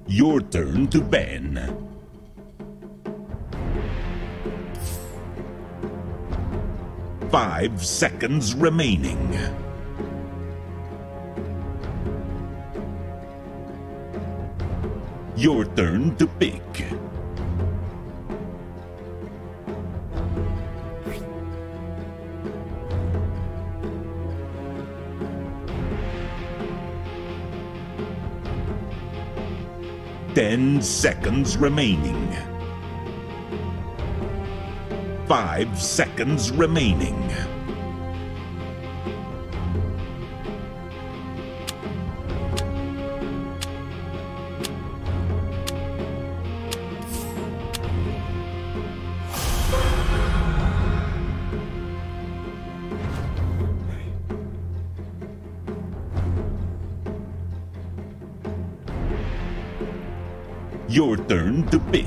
Your turn to ban. 5 seconds remaining. Your turn to pick. Ten seconds remaining. 5 seconds remaining. Your turn to pick.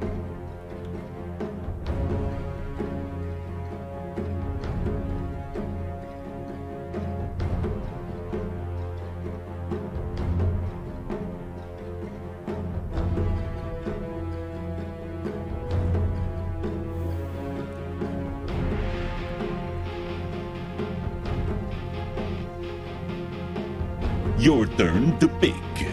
Your turn to pick.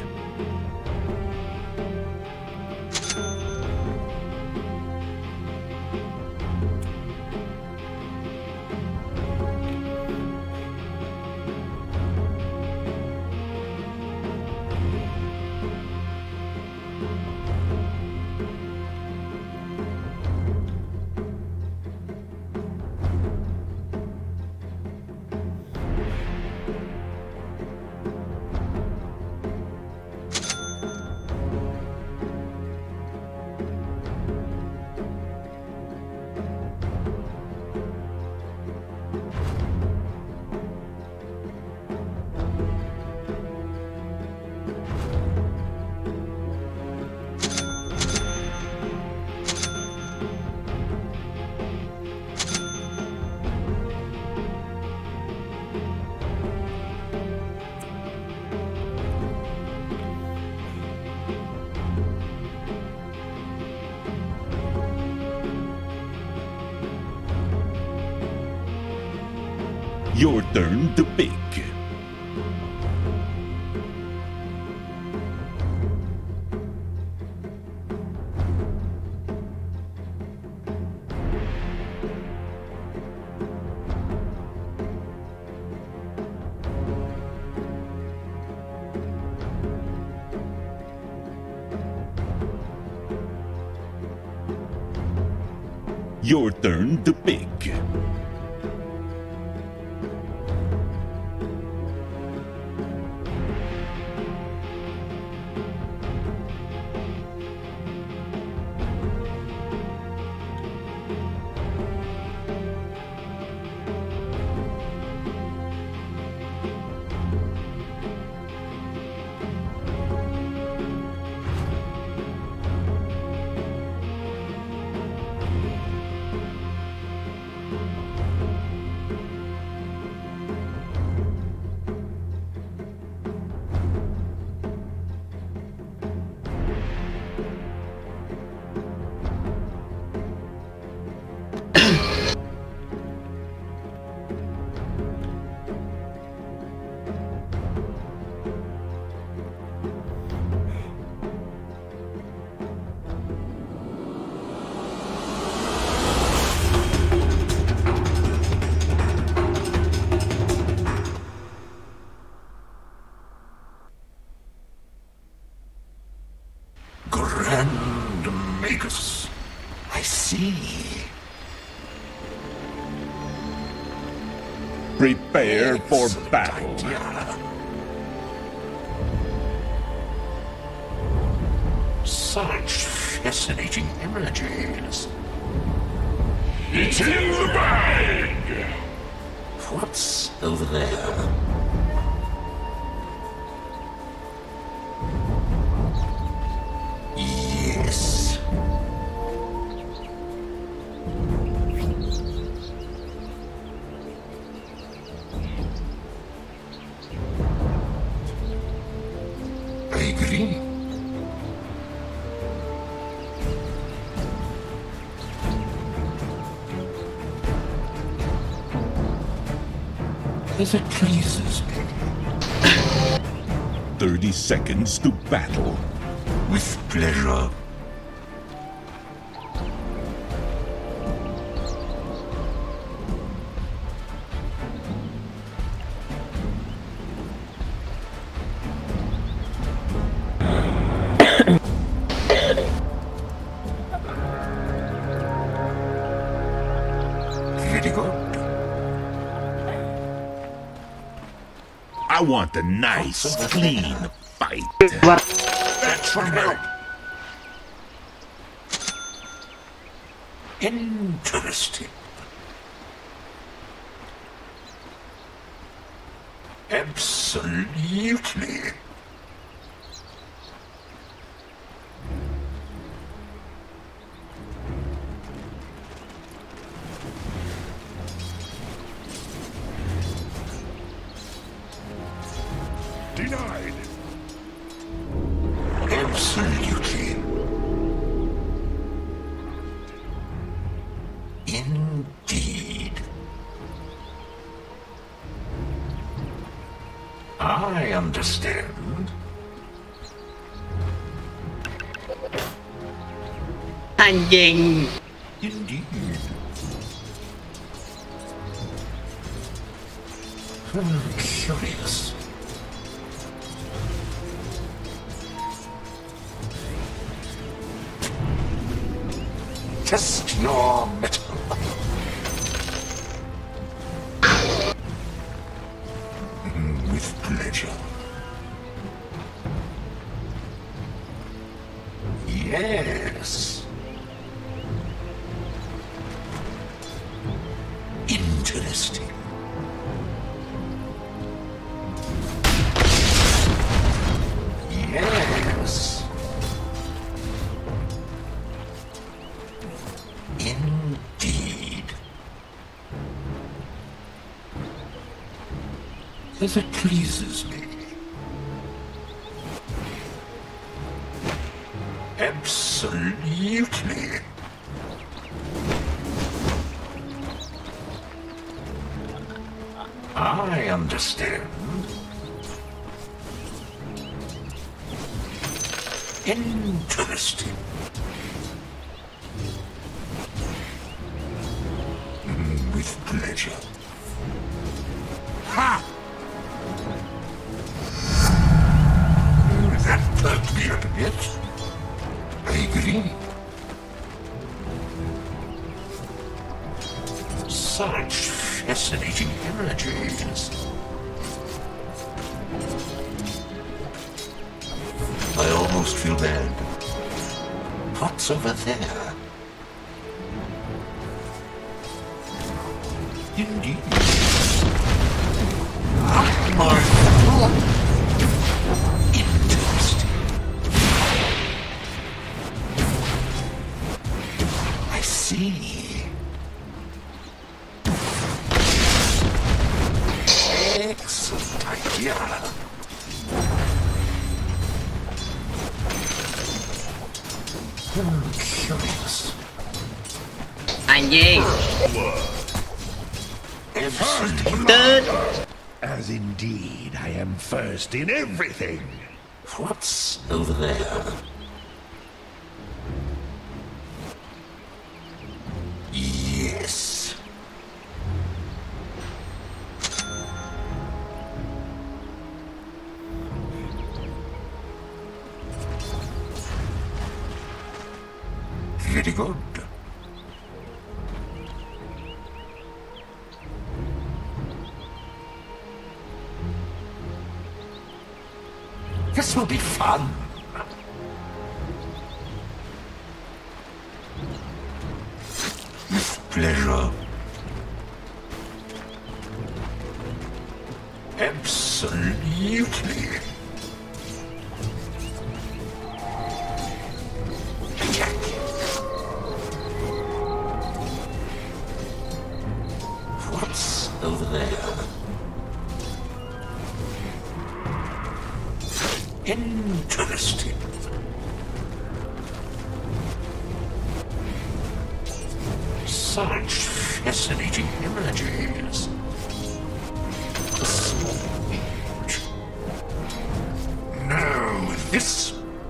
Your turn to pick. Your turn to pick. Grand Magus. I see. Prepare for battle. Such fascinating images. It's in the bag! What's over there? Yes. I agree. As it pleases me. 30 seconds to battle. With pleasure. Very good. I want a nice, clean fight. That's from help. Interesting. Absolutely. Denied. Absolutely. Indeed. I understand. Anjing. Indeed. Curious. Test your metal. With pleasure. Yes. Interesting. Yes. Indeed. As it pleases me. Absolutely. I understand. Interesting. With pleasure. Ha! That perked me up a bit. I agree. Such fascinating images. I almost feel bad. What's over there? Indeed. My interesting. I see. Excellent idea. Curious. Anjing. Interesting. Tut. As indeed I am first in everything. What's over there? Yes. Very good. This will be fun. With pleasure. Absolutely. Attack. What's over there? Interesting. Such fascinating images. Now, this.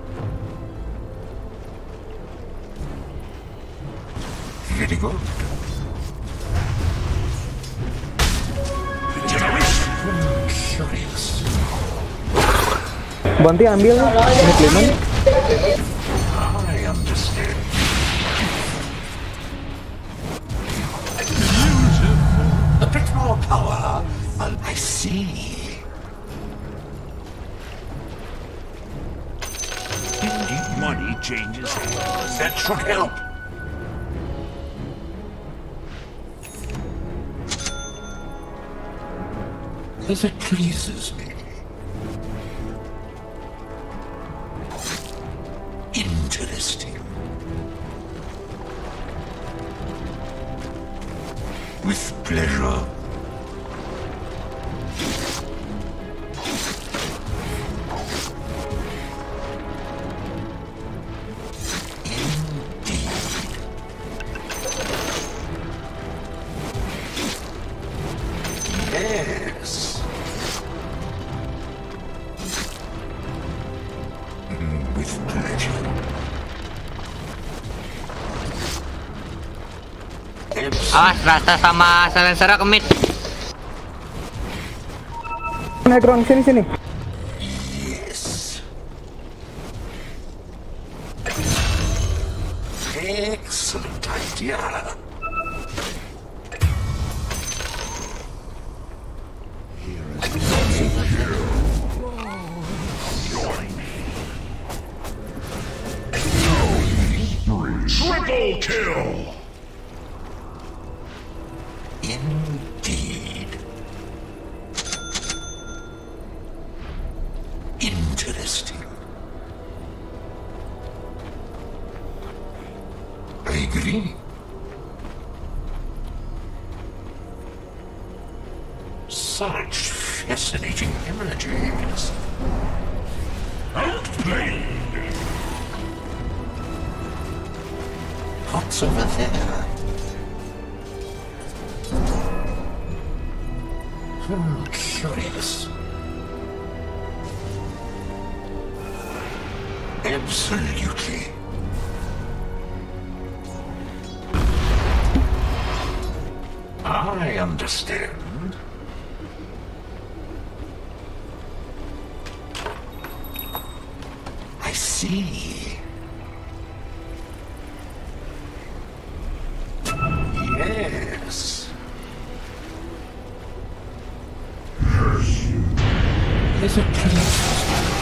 Very good. Curious. Banti ambil ini Clement. I understand. A bit more power. I see. Indeed, Money changes hands. that should help. As it pleases me. Interesting. With pleasure. Yes. With pleasure. Awas, Rasta sama Silencer kemit. Necron sini. Yes. Excellent idea. Triple kill! Indeed. Interesting. I agree. Such fascinating images. Outplayed! What's over there? Curious. Absolutely. I understand. I see. Yes. Is it please?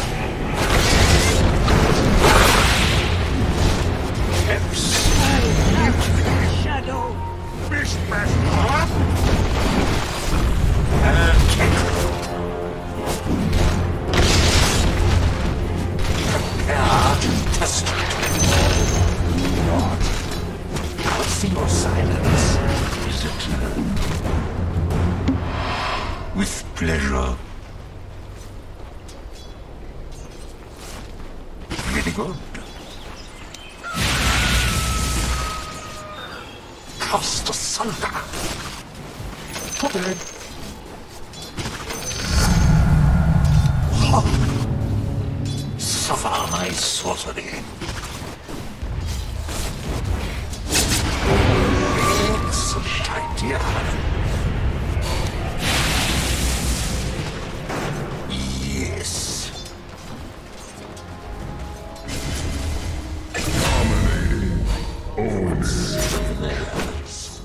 Shadow! Fishmaster! Prepare to test it. Not. I'll see your silence, visitor. With pleasure. Very good. Cast asunder. Okay. Suffer my sorcery. Excellent idea. Yes. Theirs.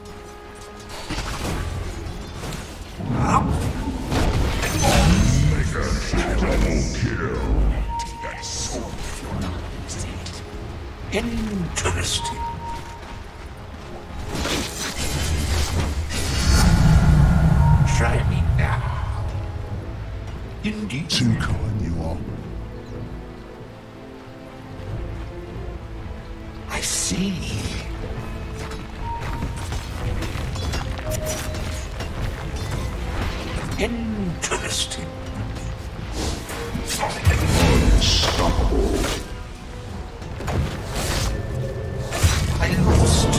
Interesting. Try me now. Indeed. Too kind you are. I see. Interesting. Unstoppable. I lost.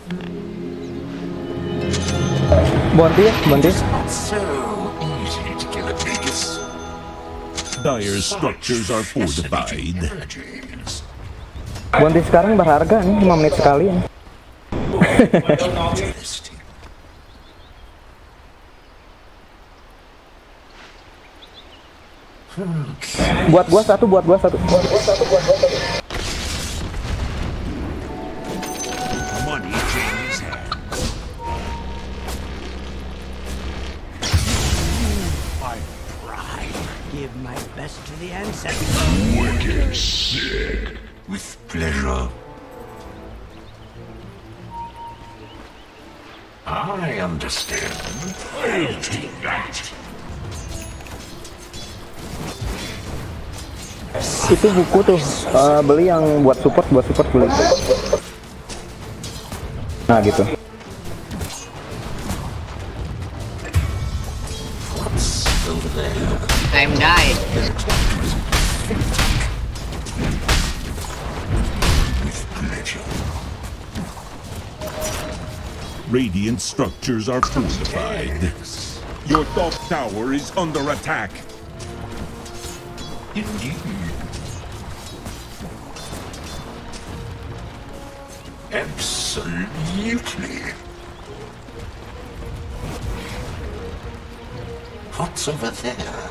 Bounty ya, bounty. Not so easy to kill a Pegasus. Dire's structures are fortified. Energies. Bounty sekarang berharga nih, 5 menit sekali ya. Interesting. Buat gua satu. Money changes hands. My pride. Give my best to the ancestors. Wicked sick. With pleasure. I understand. I'll take that. Itu buku tuh, beli yang buat support beli. Nah gitu. What's over there? Time died. With pleasure. Radiant structures are fortified. Your top tower is under attack. Indeed. Absolutely. What's over there?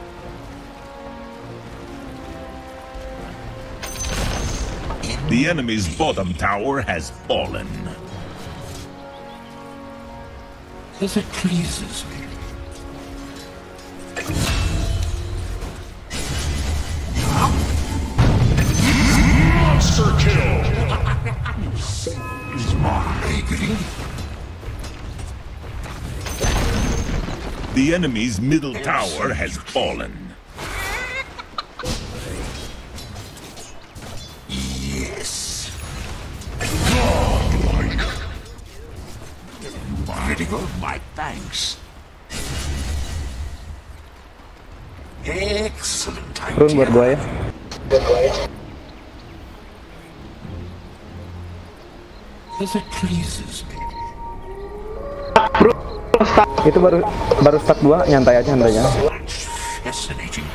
The enemy's bottom tower has fallen. As it pleases me. Monster kill! Is my baby? The enemy's middle tower has fallen. Yes. Godlike. Critical, my thanks. Excellent Run buat gua ya. As it pleases me. Itu baru start 2, nyantai aja. Fascinating.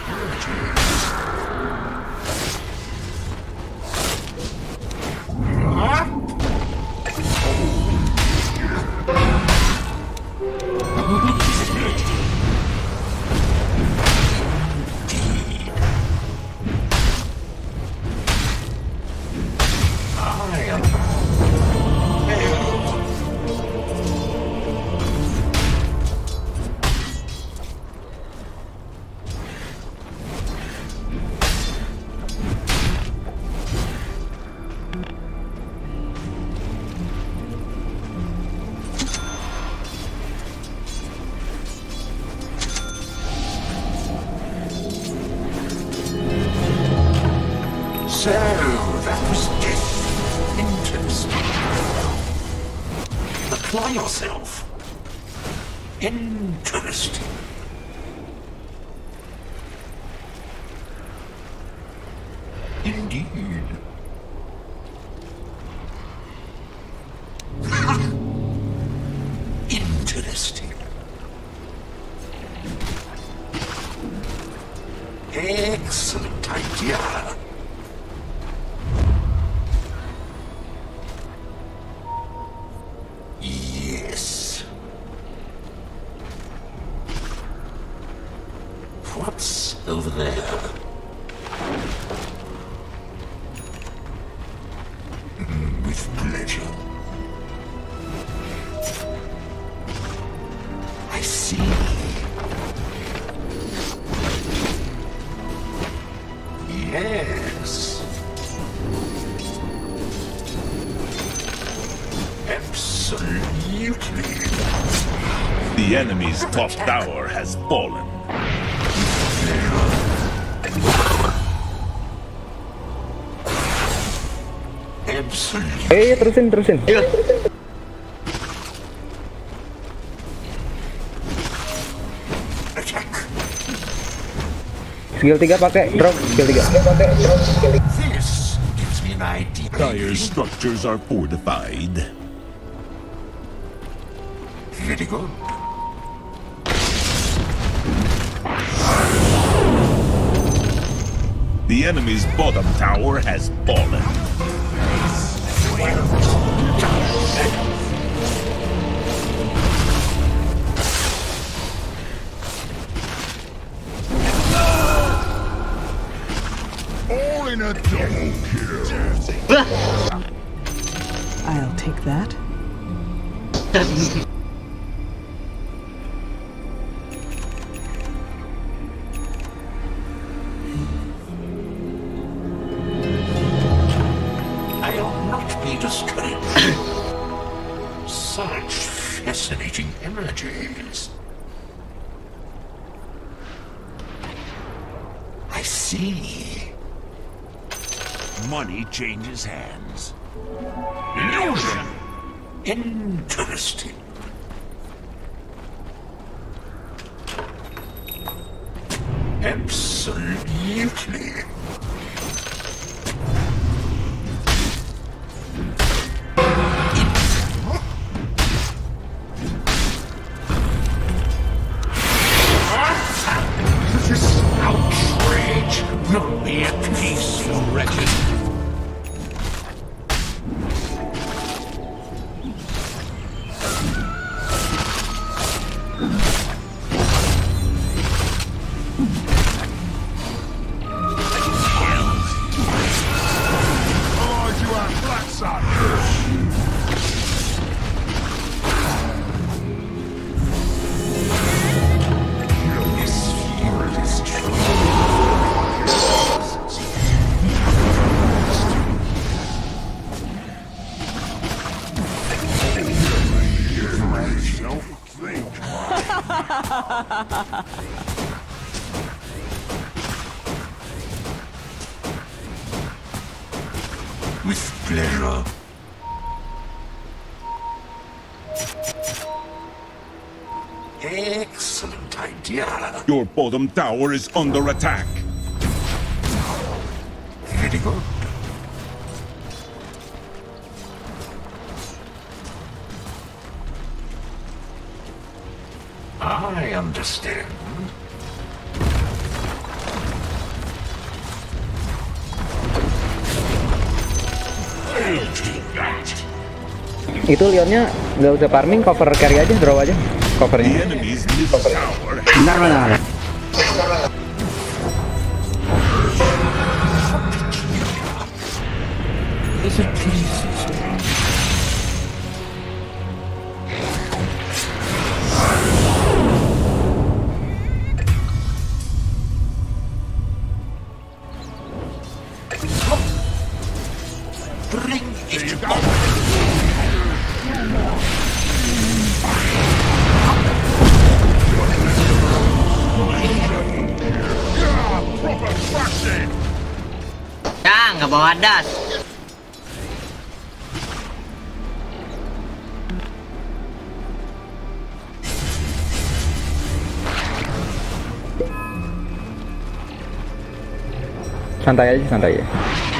So, that was death. Interesting. Apply yourself. Interesting. Indeed. Interesting. Excellent idea. Yes. What's over there? With pleasure. I see. Yes. Absolutely. The enemy's top tower has fallen. Absolutely. Terusin. Attack. Skill 3 pakai drop, skill 3. This gives me an idea. Dire's structures are fortified. Very good. The enemy's bottom tower has fallen. All in a double kill. I'll take that. I'll not be discouraged. Such fascinating images. I see. Money changes hands. Illusion. Interesting. Absolutely. This outrage will be at peace, you wretched. Allies, you are black sun. This field is true. With pleasure. Excellent idea. Your bottom tower is under attack. Very good. I understand. I'll take that. Itu Leonnya nggak usah farming, cover carry aja, draw aja The covernya. enemy's middle tower has Bentar. Bring it on. Proper thrashing. Ya, nggak bawa das. Santai aja, santai ya.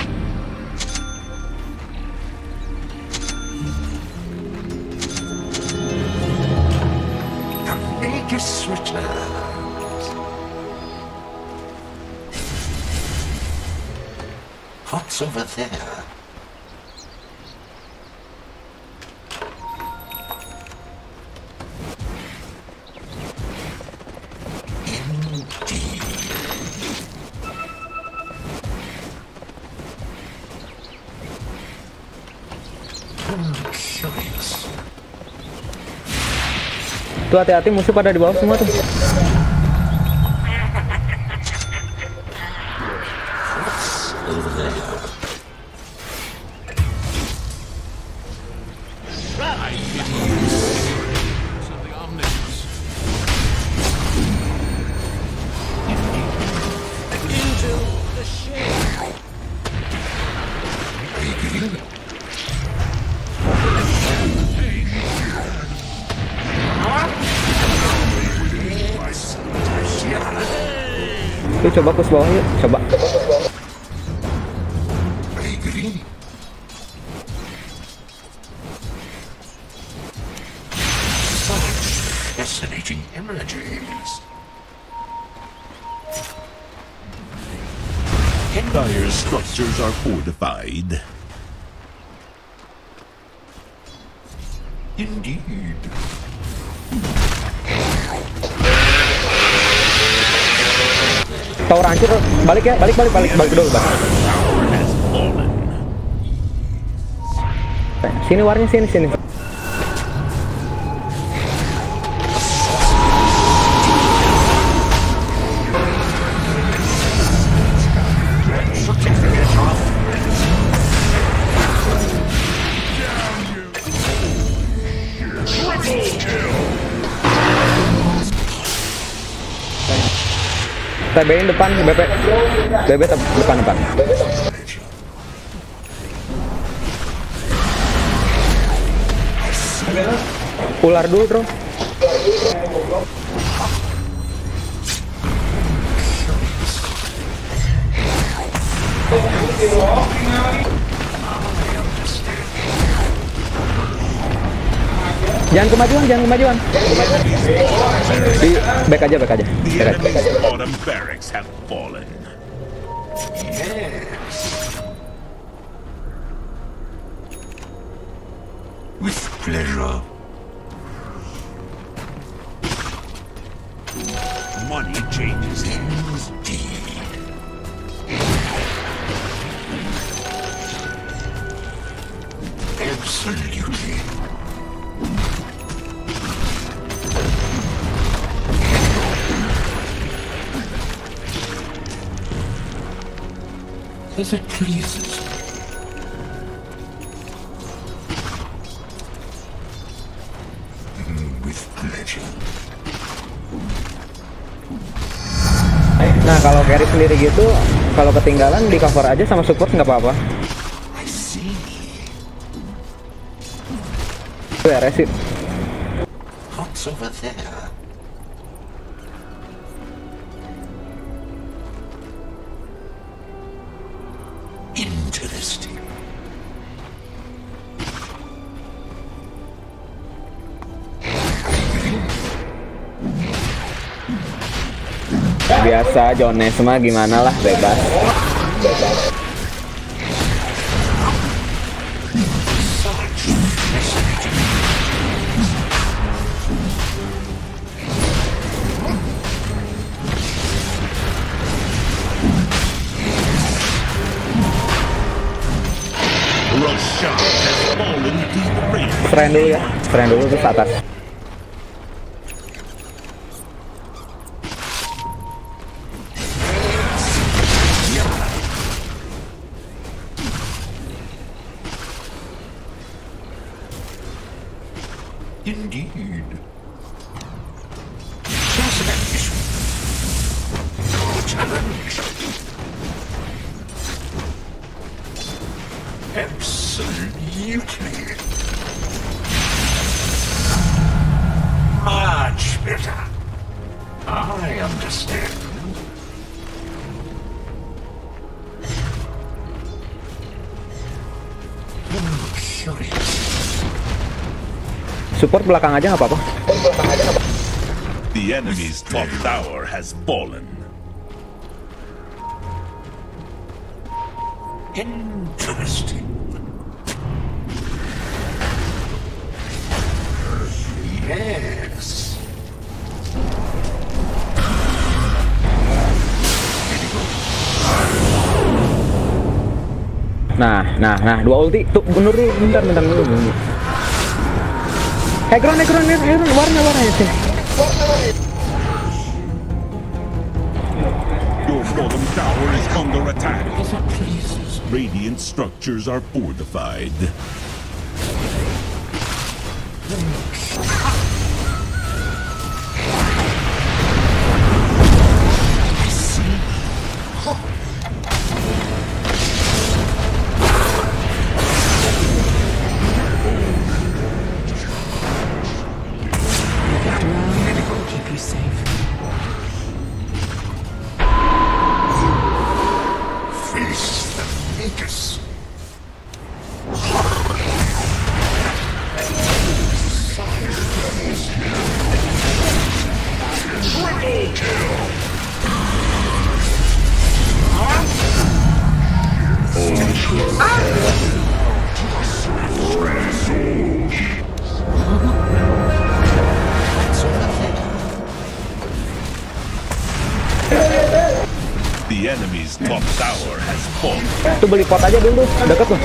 The Magus returns. What's over there? Indeed. Curious. Tuh hati-hati, musuh pada di bawah semua tuh. What's over there? Tuh coba push bawah yuk, coba. I agree. Such Fascinating images. Dire structures are fortified. Indeed. Tower hancur, balik ya, balik dulu, Bang. Sini warnya, sini. TB-in depan, BB depan. Ular dulu, bro. Jangan kemajuan. Di back aja. The enemy's bottom barracks have fallen. Yes. With pleasure. Money changes hands. Indeed. Absolutely. As it pleases. With pleasure. Nah, kalau carry sendiri gitu, kalau ketinggalan di cover aja sama support nggak apa-apa. I see. Beres sih. What's over there? Interesting. Biasa Jones mah gimana lah, bebas. Roshan has fallen to the ring. Seren dulu terus atas. Indeed. Challenge. Absolutely. Much better. I understand. Curious. Support belakang aja nggak apa-apa. The enemy's top tower has fallen. Interesting. Yes. Nah, dua ulti tuh bener dulu, bentar dulu. Ekron, warna sih. Your bottom tower is under attack. Radiant structures are fortified. Tuh beli pot aja dulu, deket tuh.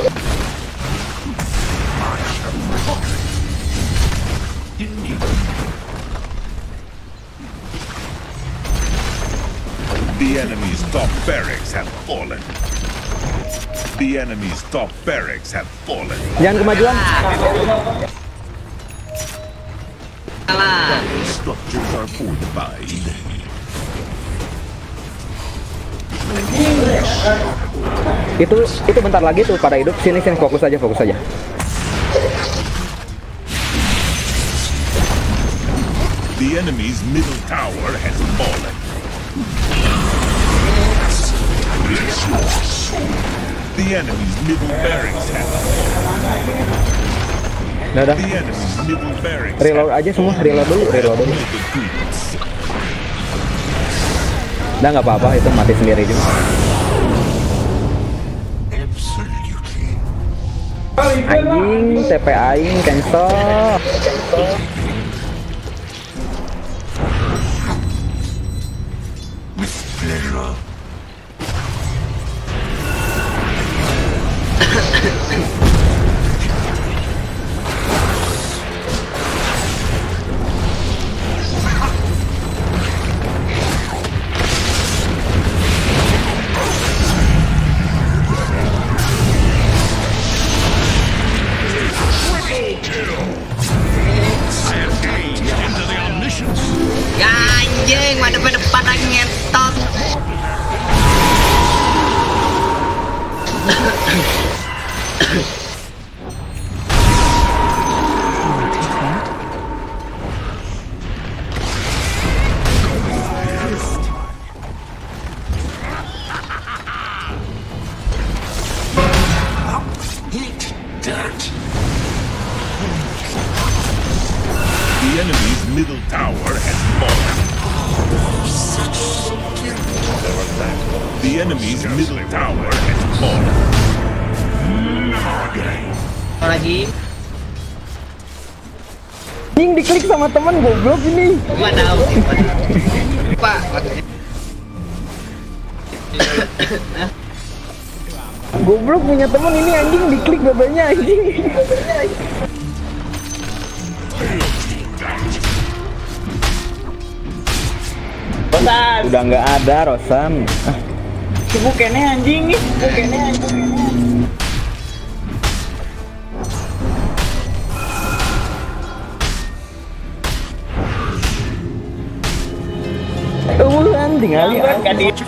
The enemy's top barracks have fallen. The enemy's top barracks have fallen. Jangan kemajuan. Salah. Structures are fortified. Itu bentar lagi tuh pada hidup. Sini fokus aja. The enemy's middle tower has fallen. The enemy's middle barracks have fallen. Udah. The enemy's middle barracks. Reload aja semua, reload dulu. Udah nggak apa-apa, itu mati sendiri juga. Anjing, TP aing cancel. Ya anjing, madep depan lagi ngentot. The enemy's middle tower has fallen. The enemy's middle tower has fallen. Lagi. Anjing diklik sama teman goblok ini. Gua tahu. Pak. Goblok punya teman ini anjing diklik babanya anjing. Rosan. Udah nggak ada Rosan. Sibuk kene anjing nih, tinggal lihat kan di.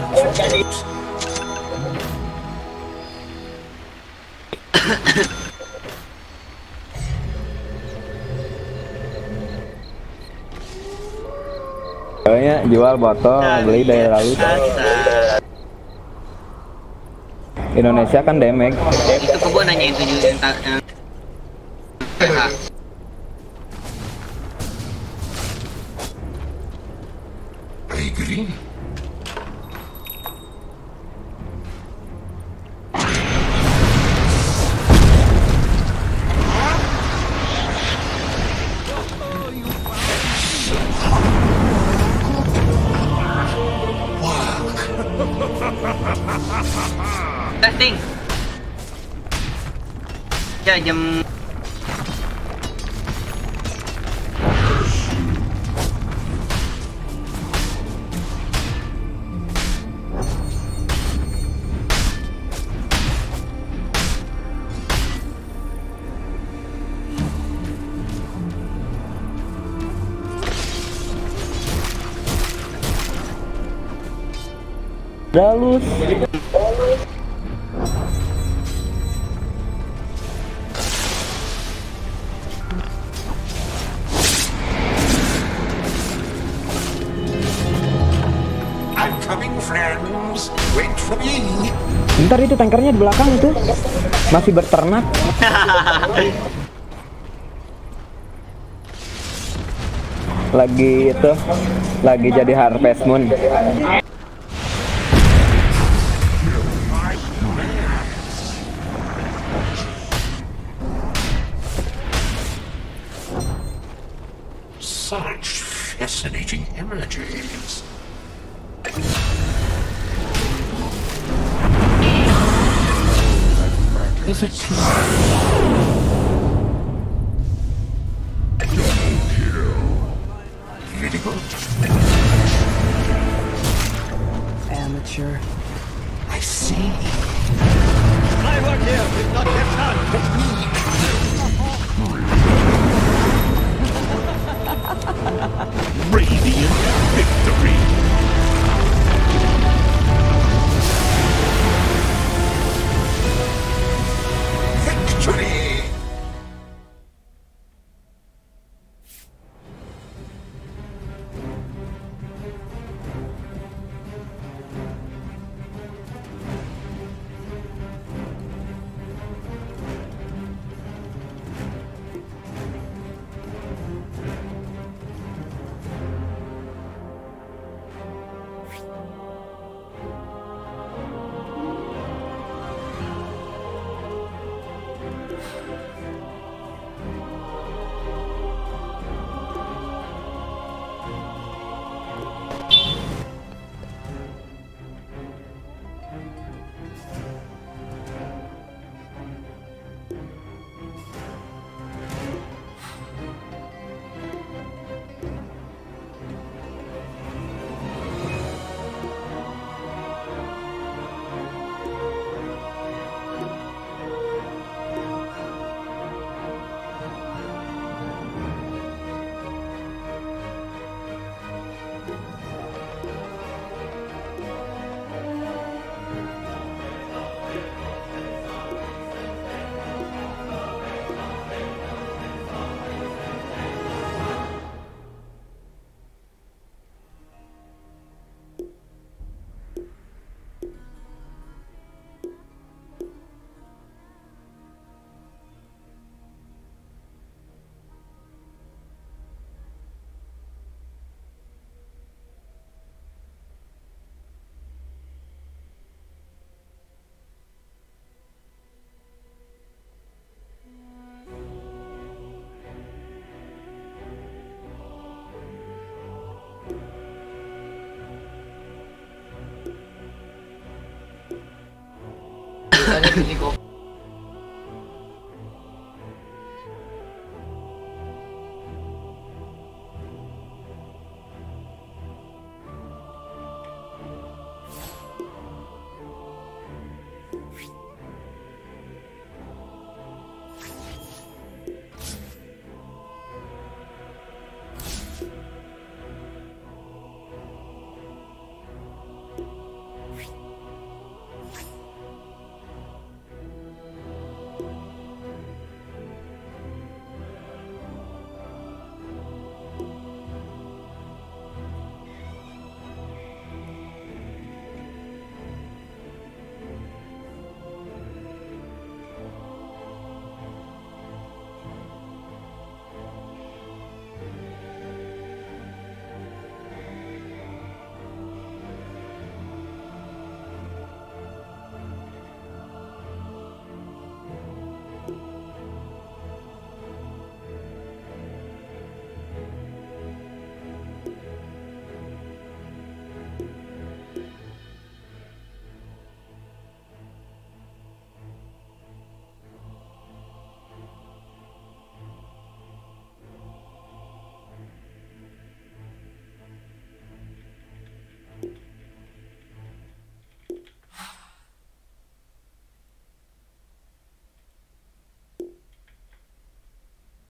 Kayaknya jual botol beli dari lalu. Indonesia kan damage. Itu kebun nanya yang 7 yang I agree. testing. Ya jam Dalus. I'm coming, friends. Wait for me. Bentar, itu tankernya di belakang itu masih berternak. lagi jadi Harvest Moon. Such fascinating images. Amateur. I see. My work here is not yet done. Radiant victory. Victory! Tadi beli kopi.